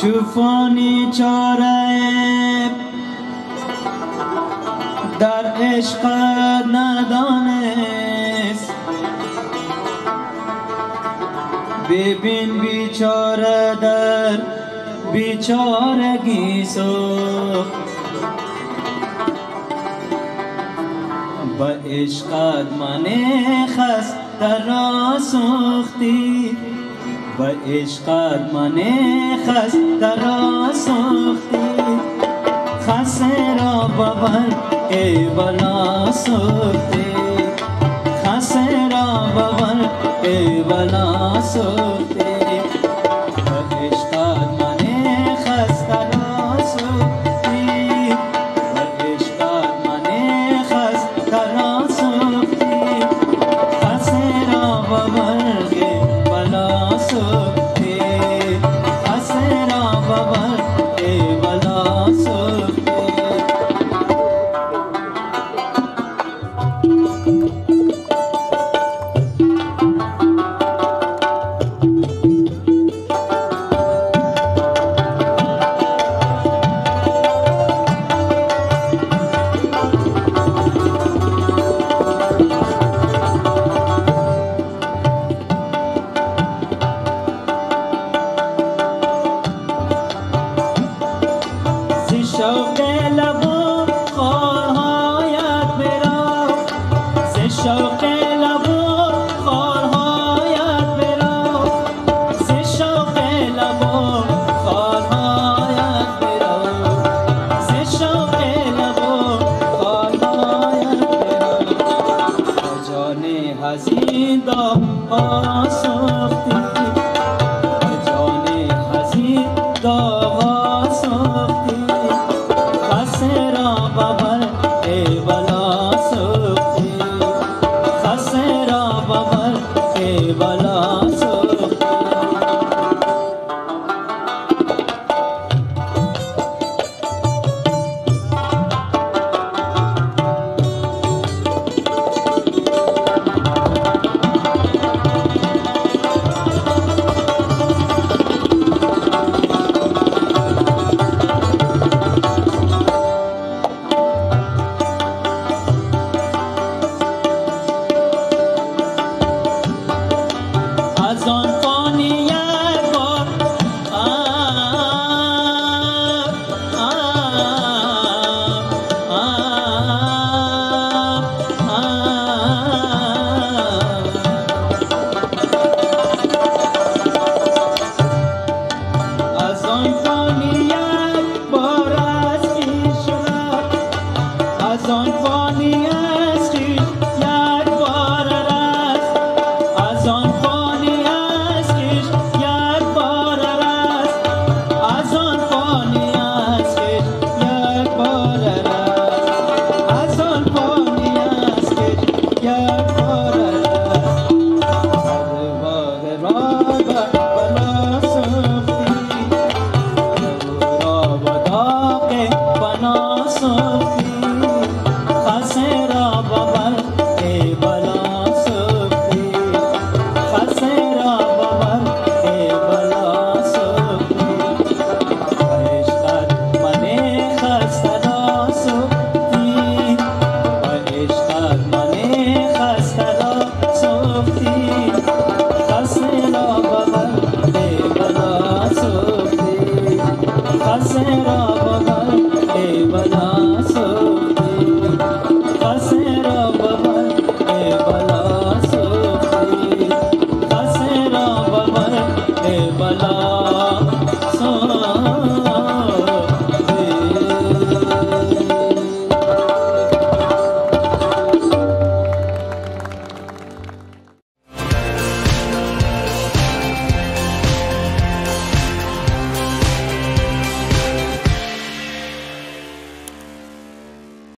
چوفانی چاره در عشق ندانست، ببین بیچاره در بیچارگی سوخت. با عشقت من خسته را سوختی، با عشقت من خسته را سوختی، خسته را ببر ای بلا سوختی، خسته را ببر ای بلا سوختی. با عشقت من خسته را سوختی، با عشقت من خسته را سوختی، خسته را ببر ای بلا سوختی، خسته را ببر ای بلا سوختی. شوق لبو خالهایت برا، ز شوق لبو خالهایت برا، ز شوق لبو خالهایت برا، ز شوق لبو خالهایت برا. جان حزین داغ سوختی، جان حزین داغ سوختی، خسته را ببر ای بلا سوختی، خسته را ببر